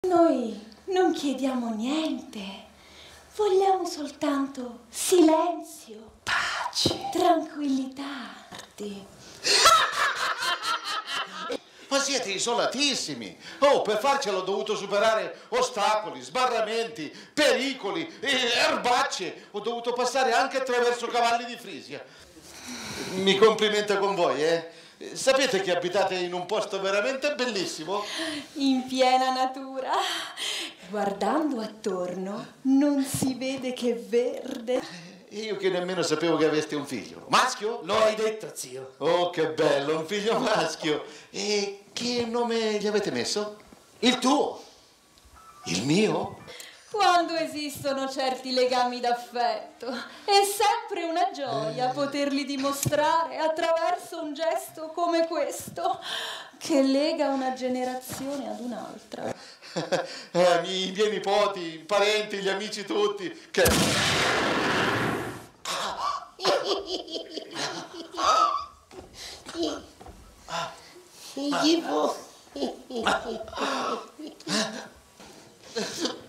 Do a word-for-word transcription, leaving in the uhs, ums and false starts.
Noi non chiediamo niente, vogliamo soltanto silenzio, pace, tranquillità. Ma siete isolatissimi. Oh, per farcelo ho dovuto superare ostacoli, sbarramenti, pericoli, eh, erbacce. Ho dovuto passare anche attraverso cavalli di Frisia. Mi complimento con voi, eh? Sapete che abitate in un posto veramente bellissimo? In piena natura. Guardando attorno non si vede che verde. Io che nemmeno sapevo che aveste un figlio. Maschio? Lo hai detto, zio. Oh, che bello, un figlio maschio. E che nome gli avete messo? Il tuo. Il mio? Quando esistono certi legami d'affetto, è sempre una gioia poterli dimostrare attraverso un gesto come questo, che lega una generazione ad un'altra. eh, I miei nipoti, i parenti, gli amici tutti, che... Gli può...